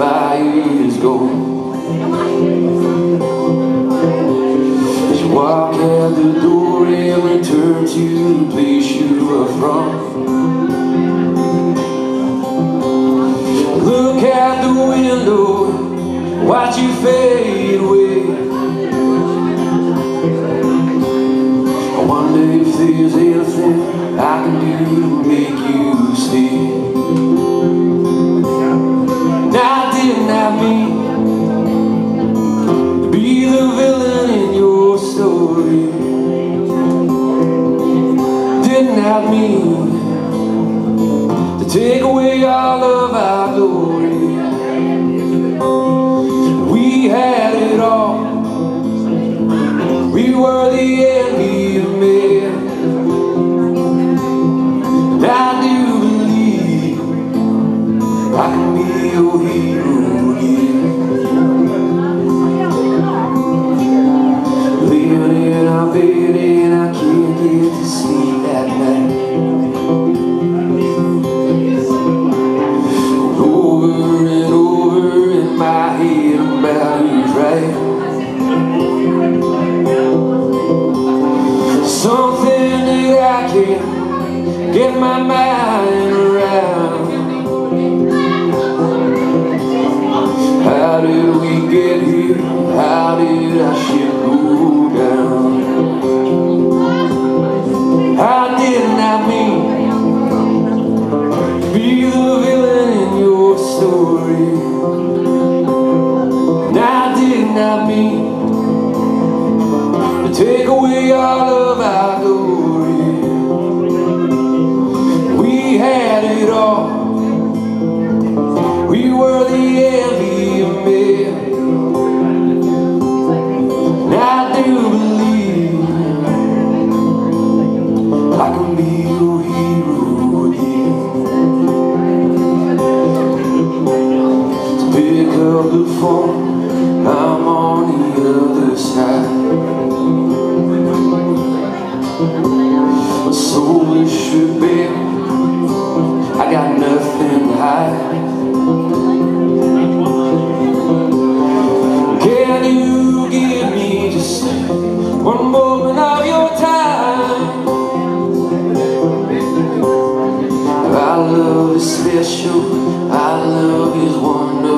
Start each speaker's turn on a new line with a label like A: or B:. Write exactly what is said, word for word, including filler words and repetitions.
A: five years ago. As you walk out the door and return to the place you are from, look out the window, watch you fade away. I wonder if there's anything I can do to make you stay. Now didn't I mean to be the villain in your story? Didn't I mean to take away all of our glory? We had it all, we were the envy of men. And I do believe I can be your hero again. Living in our bed and I can't get to sleep at night. Over and over in my head about who's right. Something that I can't get my mind around. How did we get here? How did our ship go down? How didn't I mean to be the villain in your story? Now didn't I mean to take away all of our glory? We had it all, we were the envy of men. And I do believe I can be your hero again. To pick up the phone, I'm on the other side. My soul is should be, I got nothing to hide. Can you give me just one moment of your time? Our love is special, our love is wonderful.